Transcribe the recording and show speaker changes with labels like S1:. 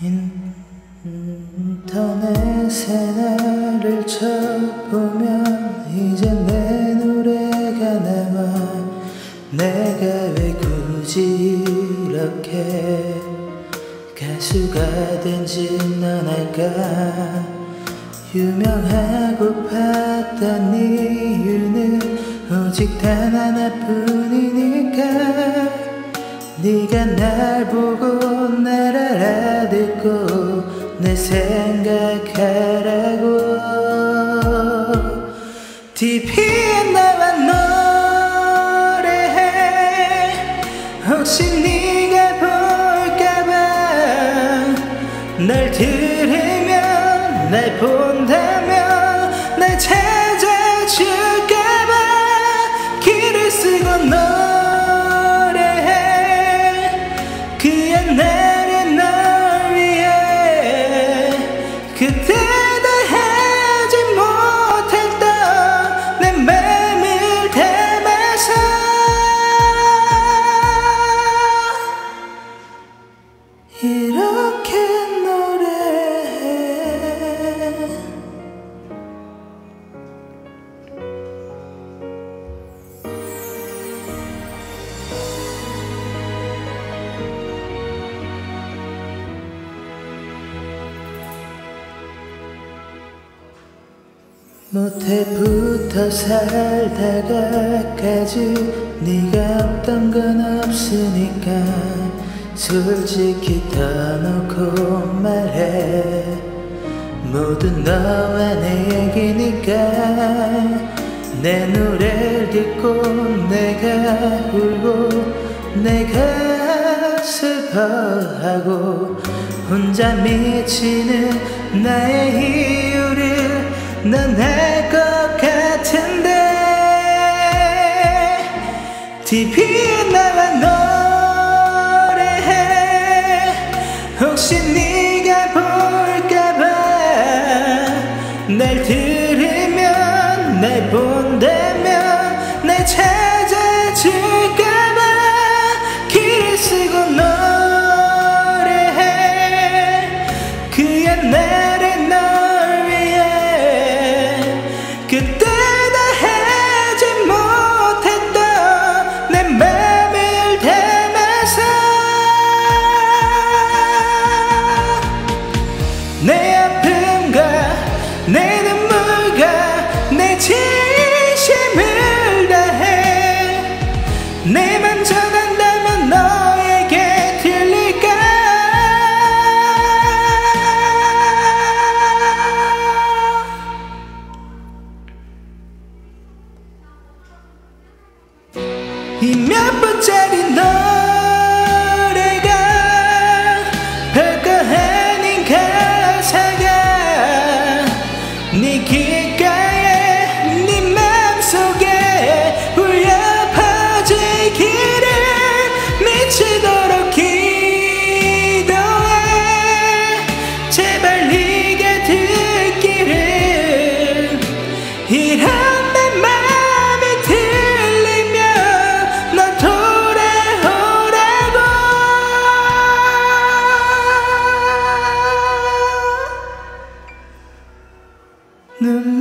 S1: 인터넷에 나를 쳐보면 이제 내 노래가 나와. 내가 왜 굳이 이렇게 가수가 된지 넌 알까? 유명하고팠던 이유는 오직 단 하나뿐이니까. 네가 날 보고 날 알아듣고 내 생각하라고. TV에 나와 노래해. 혹시 네가 볼까봐. 날 들으면 날 본다면 날 찾아줄까봐. 길을 쓰고 그 옛날의 널 위해 그때 다 하지 못했던 내 맘을 담아서 이렇게 노래해. 모태 붙어 살다가까지 네가 없던 건 없으니까. 솔직히 터놓고 말해. 모두 너와 내 얘기니까. 내 노래를 듣고 내가 울고 내가 슬퍼하고 혼자 미치는 나의 이유를 넌 알 것 같은데. TV에 나와 노래해. 혹시 네가 볼까봐. 날 들으면 날 본다면 날 찾아줄까봐. 길을 쓰고 노래해. 그 옛날의 널 위해 그때 다 하지 못했던 내 맘을 담아서. 내 아픔과 내 눈물과 내 진심을 다해. 내 맘 전한다면 너에게 들릴까? 이 몇 번짜리 노래가 별거 아닌 가사가 네 귓가에 네 맘속에 울려 퍼지기를 미치도록 기도해. 제발 네가 듣기를. 이런 내 맘이 들리면 너 돌아오라고. 눈물